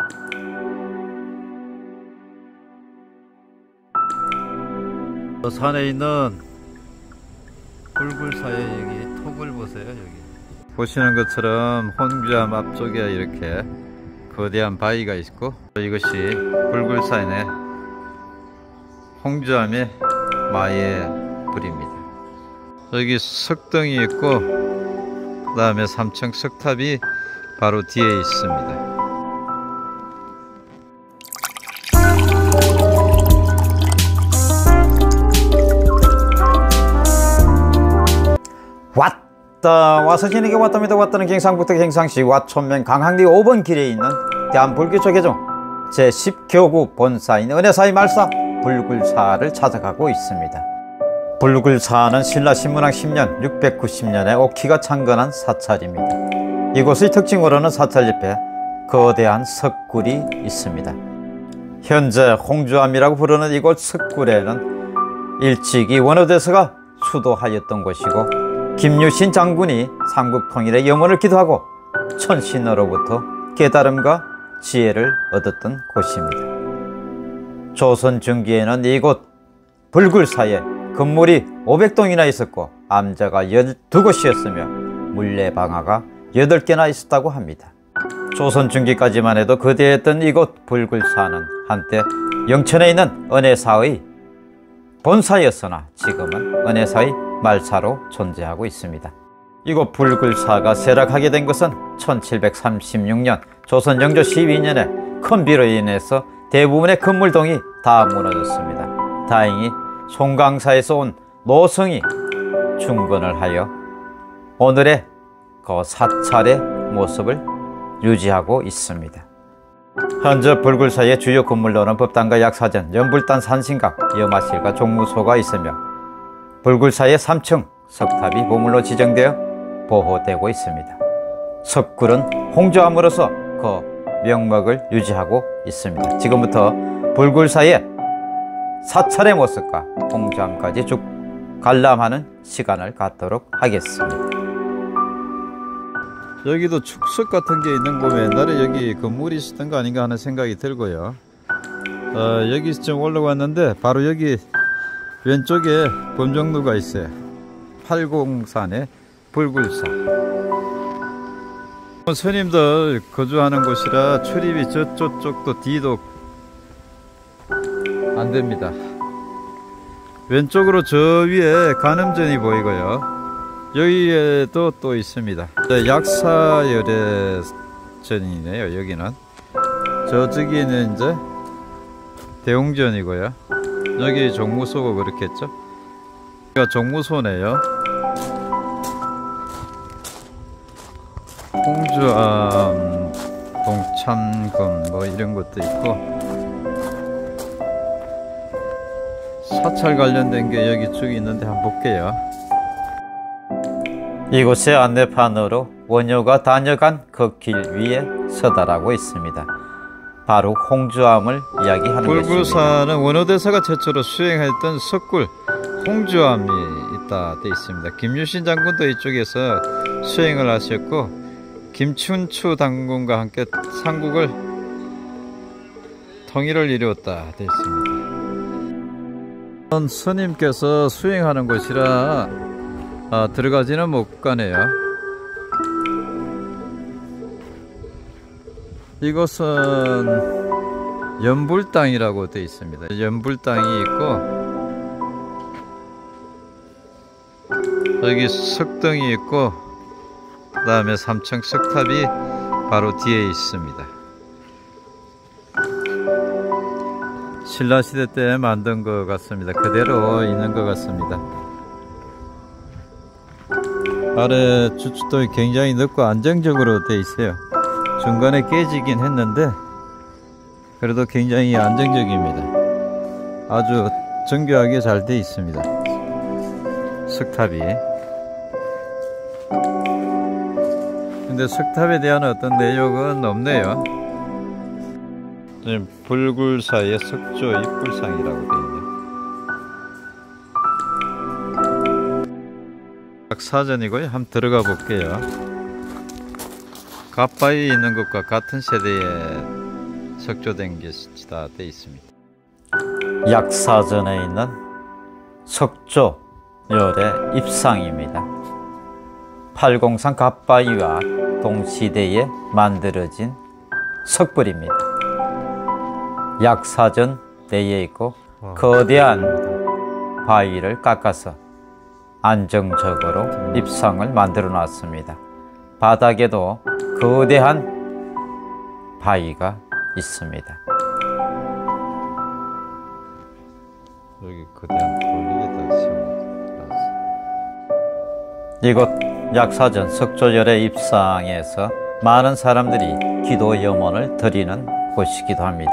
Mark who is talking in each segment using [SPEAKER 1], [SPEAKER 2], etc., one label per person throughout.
[SPEAKER 1] 산에 있는 불굴사의 여기 톱을 보세요. 여기 보시는 것처럼 홍주암 앞쪽에 이렇게 거대한 바위가 있고, 이것이 불굴산의 홍주암의 마의 불입니다. 여기 석등이 있고 그 다음에 3층 석탑이 바로 뒤에 있습니다.
[SPEAKER 2] 와서 지내게 왔답니다. 왔다는 경상북도 경상시 와촌면 강항리 5번 길에 있는 대한불교초 개종 제10교구 본사인 은혜사의 말사 불굴사를 찾아가고 있습니다. 불굴사는 신라 신문왕 10년 690년에 옥희가 창건한 사찰입니다. 이곳의 특징으로는 사찰 옆에 거대한 석굴이 있습니다. 현재 홍주암이라고 부르는 이곳 석굴에는 일찍이 원효대사가 수도하였던 곳이고, 김유신 장군이 삼국통일의 염원을 기도하고 천신으로부터 깨달음과 지혜를 얻었던 곳입니다. 조선 중기에는 이곳 불굴사에 건물이 500동이나 있었고 암자가 12곳이었으며 물레방아가 8개나 있었다고 합니다. 조선 중기까지만 해도 거대했던 이곳 불굴사는 한때 영천에 있는 은혜사의 본사였으나 지금은 은혜사의 말사로 존재하고 있습니다. 이곳 불굴사가 쇠락하게 된 것은 1736년 조선 영조 12년에 큰 비로 인해서 대부분의 건물동이 다 무너졌습니다. 다행히 송강사에서 온 노성이 중건을 하여 오늘의 그 사찰의 모습을 유지하고 있습니다. 현재 불굴사의 주요 건물로는 법당과 약사전, 연불단 산신각, 염화실과 종무소가 있으며 불굴사의 3층 석탑이 보물로 지정되어 보호되고 있습니다. 석굴은 홍주암으로서 그 명맥을 유지하고 있습니다. 지금부터 불굴사의 사찰의 모습과 홍주암까지 쭉 관람하는 시간을 갖도록 하겠습니다.
[SPEAKER 1] 여기도 축석 같은 게 있는 거, 옛날에 여기 건물이 있었던 거 아닌가 하는 생각이 들고요. 여기 좀 올라왔는데 바로 여기 왼쪽에 범정루가 있어요. 팔공산의 불굴사. 스님들 거주하는 곳이라 출입이 저쪽도 뒤도 안 됩니다. 왼쪽으로 저 위에 간음전이 보이고요. 여기에도 또 있습니다. 약사열애전이네요. 여기는 저쪽에는 이제 대웅전이고요. 여기 종무소가 그렇겠죠. 여기가 종무소네요. 홍주암, 동참금 뭐 이런 것도 있고, 사찰 관련된 게 여기 쭉 있는데 한번 볼게요.
[SPEAKER 2] 이곳의 안내판으로 원효가 다녀간 그 길 위에 서다라고 있습니다. 바로 홍주암을 이야기하는 것입니다.
[SPEAKER 1] 불굴사는 원효대사가 최초로 수행했던 석굴 홍주암이 있다 돼 있습니다. 김유신 장군도 이쪽에서 수행을 하셨고, 김춘추 장군과 함께 삼국을 통일을 이루었다 돼 있습니다. 스님께서 수행하는 곳이라 들어가지는 못 가네요. 이곳은 연불당이라고 되어 있습니다. 연불당이 있고, 여기 석등이 있고, 그 다음에 3층 석탑이 바로 뒤에 있습니다. 신라시대 때 만든 것 같습니다. 그대로 있는 것 같습니다. 아래 주춧돌이 굉장히 넓고 안정적으로 되어 있어요. 중간에 깨지긴 했는데 그래도 굉장히 안정적입니다. 아주 정교하게 잘 되어 있습니다. 석탑이. 근데 석탑에 대한 어떤 내용은 없네요. 불굴사의 석조 입불상이라고 되어 있네요. 사전이고요. 한번 들어가 볼게요. 갓바위에 있는 것과 같은 세대의 석조된 것이다 되어 있습니다.
[SPEAKER 2] 약사전에 있는 석조열의 입상입니다. 팔공산 갓바위와 동시대에 만들어진 석불입니다. 약사전 내에 있고 거대한 바위를 깎아서 안정적으로 입상을 만들어 놨습니다. 바닥에도 거대한 바위가 있습니다.
[SPEAKER 1] 여기 거대한 돌리에다 세워놨어.
[SPEAKER 2] 이곳 약사전 석조열의 입상에서 많은 사람들이 기도 염원을 드리는 곳이기도 합니다.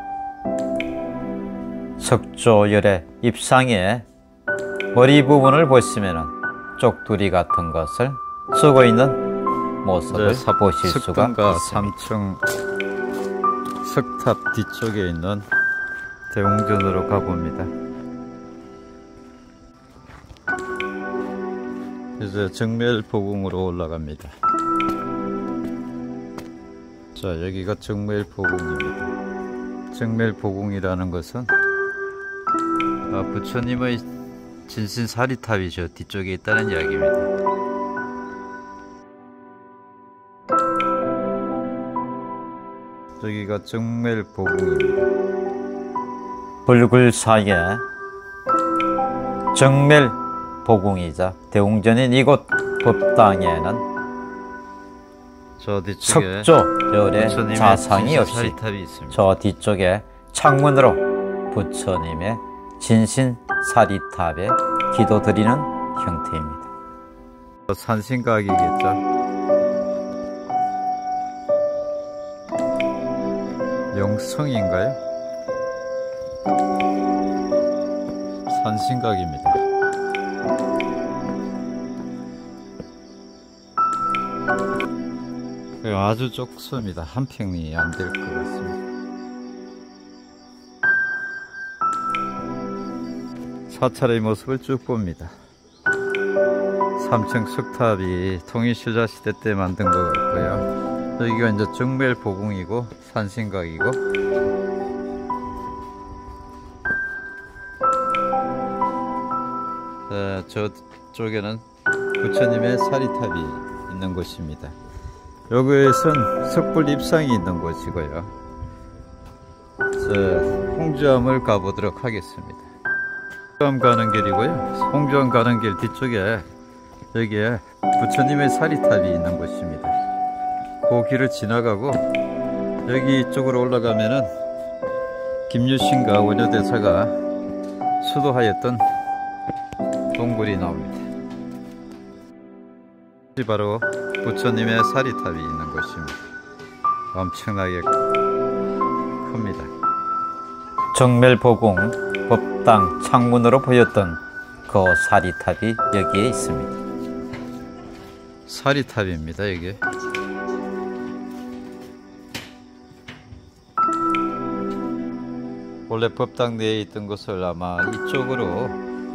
[SPEAKER 2] 석조열의 입상의 머리 부분을 보시면 쪽두리 같은 것을 쓰고 있는 모습을 보실 수가 있습니다.
[SPEAKER 1] 3층 석탑 뒤쪽에 있는 대웅전으로 가봅니다. 이제 정멸포궁으로 올라갑니다. 자, 여기가 정멸포궁입니다. 정멸포궁이라는 것은 부처님의 진신사리탑이 저 뒤쪽에 있다는 이야기입니다. 여기가 정멸포궁입니다.
[SPEAKER 2] 불굴사의 정멸포궁이자 대웅전인 이곳 법당에는
[SPEAKER 1] 저 뒤쪽에
[SPEAKER 2] 석조열의 자상이 없이
[SPEAKER 1] 사리탑이 있습니다.
[SPEAKER 2] 저 뒤쪽에 창문으로 부처님의 진신사리탑에 기도드리는 형태입니다.
[SPEAKER 1] 산신각이겠죠. 영성인가요? 산신각입니다. 아주 좁습니다. 한 평이 안 될 것 같습니다. 사찰의 모습을 쭉 봅니다. 3층 석탑이 통일신라 시대 때 만든 것 같고요. 여기가 이제 정멸포궁이고 산신각이고, 저쪽에는 부처님의 사리탑이 있는 곳입니다. 여기에선 석불 입상이 있는 곳이고요. 홍주암을 가보도록 하겠습니다. 홍주암 가는 길이고요. 홍주암 가는 길 뒤쪽에 여기에 부처님의 사리탑이 있는 곳입니다. 그 길을 지나가고 여기 이쪽으로 올라가면은 김유신과 원효대사가 수도하였던 동굴이 나옵니다. 바로 부처님의 사리탑이 있는 곳입니다. 엄청나게 큽니다.
[SPEAKER 2] 정멸포궁 법당 창문으로 보였던 그 사리탑이 여기에 있습니다.
[SPEAKER 1] 사리탑입니다. 이게 원래 법당 내에 있던 것을 아마 이쪽으로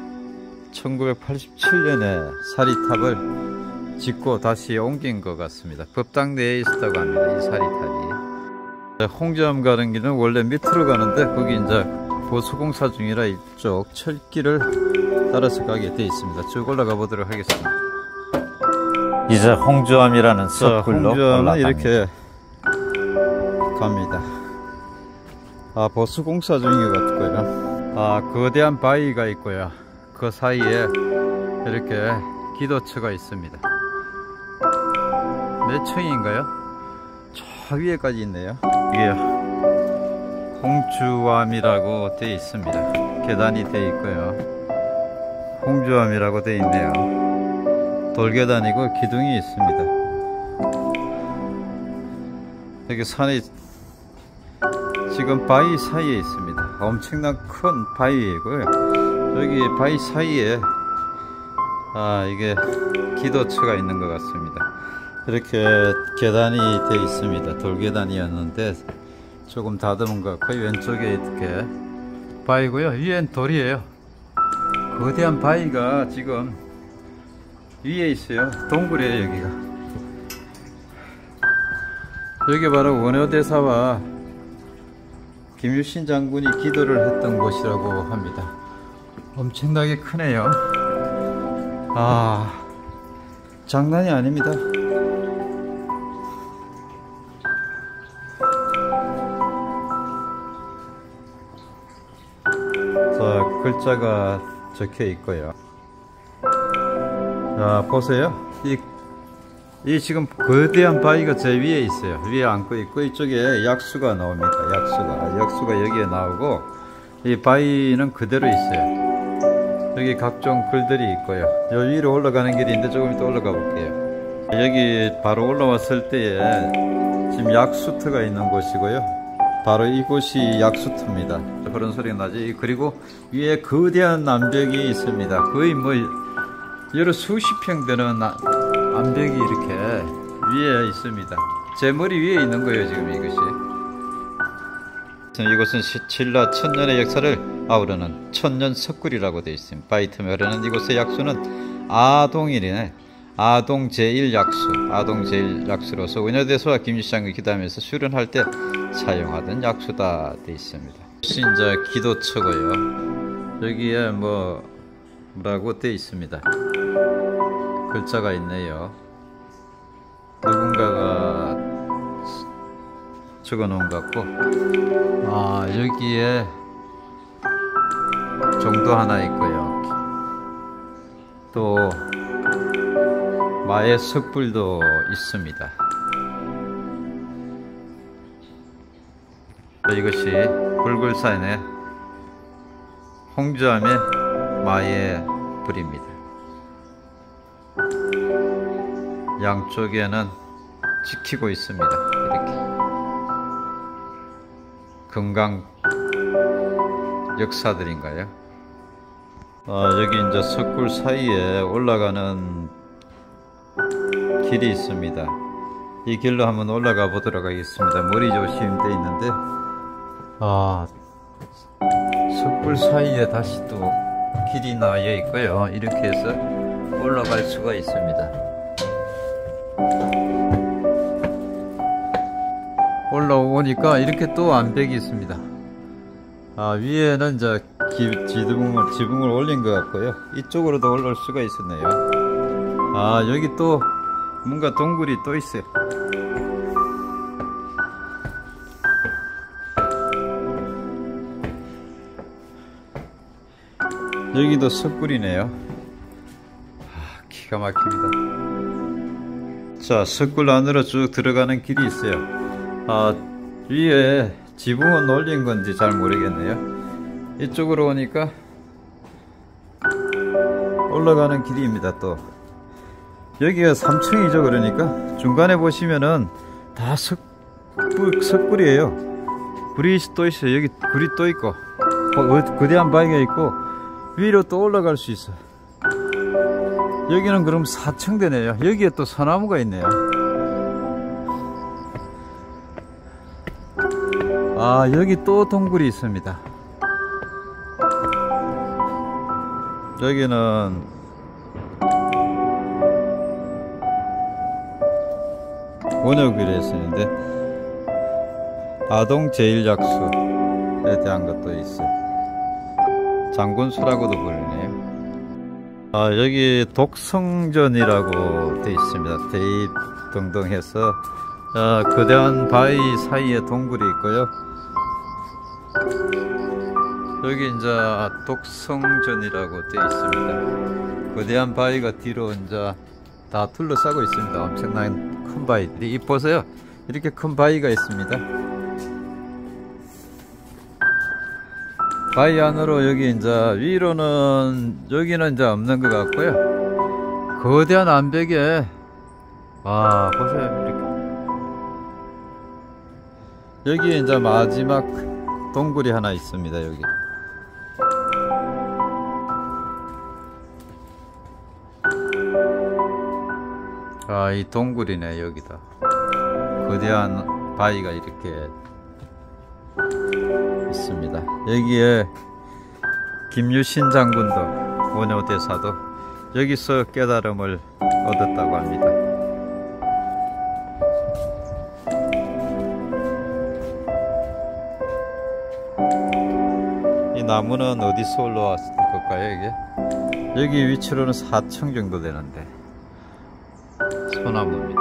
[SPEAKER 1] 1987년에 사리탑을 짓고 다시 옮긴 것 같습니다. 법당 내에 있었다고 합니다. 이 사리탑이. 홍주암 가는 길은 원래 밑으로 가는데 거기 이제 보수공사 중이라 이쪽 철길을 따라서 가게 되어 있습니다. 쭉 올라가 보도록 하겠습니다.
[SPEAKER 2] 이제 홍주암이라는 석굴로
[SPEAKER 1] 홍주암은 이렇게 갑니다. 보수공사 중인 것 같고요. 거대한 바위가 있고요. 그 사이에 이렇게 기도처가 있습니다. 몇 층인가요? 저 위에까지 있네요. 이게 홍주암이라고 되어 있습니다. 계단이 되어 있고요. 홍주암이라고 되어 있네요. 돌계단이고 기둥이 있습니다. 여기 산이 지금 바위 사이에 있습니다. 엄청난 큰 바위이고요. 여기 바위 사이에 이게 기도처가 있는 것 같습니다. 이렇게 계단이 되어 있습니다. 돌계단이었는데 조금 다듬은 것 같고, 왼쪽에 이렇게 바위고요. 위엔 돌이에요. 거대한 바위가 지금 위에 있어요. 동굴이에요. 여기가. 여기 바로 원효대사와 김유신 장군이 기도를 했던 곳이라고 합니다. 엄청나게 크네요. 아, 장난이 아닙니다. 자, 글자가 적혀 있고요. 자, 보세요. 이 지금 거대한 바위가 제 위에 있어요. 위에 앉고 있고, 이쪽에 약수가 나옵니다. 약수가 여기에 나오고, 이 바위는 그대로 있어요. 여기 각종 글들이 있고요. 요 위로 올라가는 길인데 조금 이따 올라가 볼게요. 여기 바로 올라왔을 때에 지금 약수터가 있는 곳이고요. 바로 이곳이 약수터입니다. 그런 소리가 나지. 그리고 위에 거대한 암벽이 있습니다. 거의 뭐 여러 수십 평 되는 암벽이 이렇게 위에 있습니다. 제 머리 위에 있는 거예요, 지금 이것이. 이곳은 신라 천년의 역사를 아우르는 천년 석굴이라고 되어 있습니다. 바위 틈에 흐르는 이곳의 약수는 아동이네. 아동 제1약수, 아동 제1약수로서 원효대소와 김유신장군이 기도하면서 수련할 때 사용하던 약수다 되어 있습니다. 신자 기도처고요. 여기에 뭐라고 되어 있습니다. 글자가 있네요. 누군가가 적어 놓은 것 같고, 아, 여기에 종도 하나 있고요. 또 마의 석불도 있습니다. 이것이 불굴산의 홍주암의 마의 불입니다. 양쪽에는 지키고 있습니다. 이렇게 금강 역사들인가요? 여기 이제 석굴 사이에 올라가는 길이 있습니다. 이 길로 한번 올라가 보도록 하겠습니다. 머리 조심돼 있는데, 석굴 사이에 다시 또 길이 나와 있고요. 이렇게 해서 올라갈 수가 있습니다. 올라오니까 이렇게 또 암벽이 있습니다. 위에는 이제 지붕을 올린 것 같고요. 이쪽으로도 올라올 수가 있었네요. 여기 또 뭔가 동굴이 또 있어요. 여기도 석굴이네요. 기가 막힙니다. 자, 석굴 안으로 쭉 들어가는 길이 있어요. 위에 지붕은 올린 건지 잘 모르겠네요. 이쪽으로 오니까 올라가는 길입니다. 또 여기가 3층이죠. 그러니까 중간에 보시면은 다 석굴이에요. 굴이 또 있어요. 여기 굴이 또 있고, 거대한 바위가 있고, 위로 또 올라갈 수 있어. 여기는 그럼 4층 되네요. 여기에 또 소나무가 있네요. 여기 또 동굴이 있습니다. 여기는 원효길에 있었는데 아동 제1약수에 대한 것도 있어요. 장군수라고도 부르네요. 여기 독성전이라고 되어 있습니다. 대입동동해서 거대한 바위 사이에 동굴이 있고요. 여기 이제 독성전이라고 되어 있습니다. 거대한 바위가 뒤로 이제 다 둘러싸고 있습니다. 엄청난 큰 바위들이. 이 보세요. 이렇게 큰 바위가 있습니다. 바위 안으로 여기 이제 위로는 여기는 이제 없는 것 같고요. 거대한 암벽에 보세요. 이렇게 여기 이제 마지막 동굴이 하나 있습니다. 여기 이 동굴이네. 여기다 거대한 바위가 이렇게 있습니다. 여기에 김유신 장군도 원효대사도 여기서 깨달음을 얻었다고 합니다. 나무는 어디서 올라왔을 걸까요, 이게? 여기 위치로는 4층 정도 되는데 소나무입니다.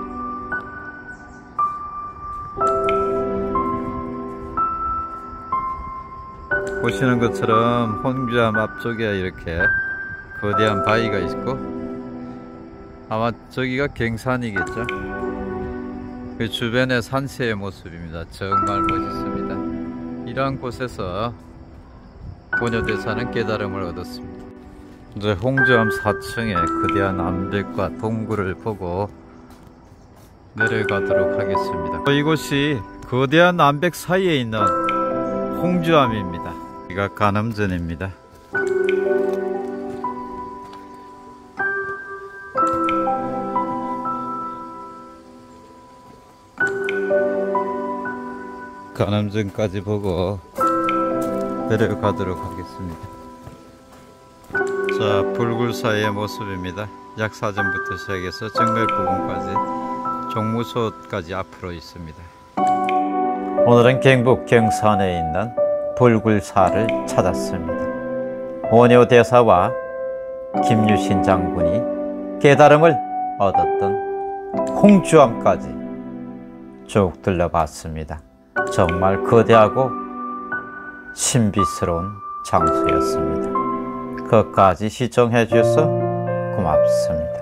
[SPEAKER 1] 보시는 것처럼 홍주암 앞쪽에 이렇게 거대한 바위가 있고, 아마 저기가 경산이겠죠. 그 주변의 산세의 모습입니다. 정말 멋있습니다. 이러한 곳에서 고려대사는 깨달음을 얻었습니다. 이제 홍주암 4층의 거대한 암벽과 동굴을 보고 내려가도록 하겠습니다. 이곳이 거대한 암벽 사이에 있는 홍주암입니다. 여기가 간음전입니다. 간암전까지 보고 내려가도록 하겠습니다. 자, 불굴사의 모습입니다. 약사전부터 시작해서 정맥 부분까지 종무소까지 앞으로 있습니다.
[SPEAKER 2] 오늘은 경북 경산에 있는 불굴사를 찾았습니다. 원효대사와 김유신 장군이 깨달음을 얻었던 홍주암까지 쭉 들러봤습니다. 정말 거대하고 신비스러운 장소였습니다. 끝까지 시청해 주셔서 고맙습니다.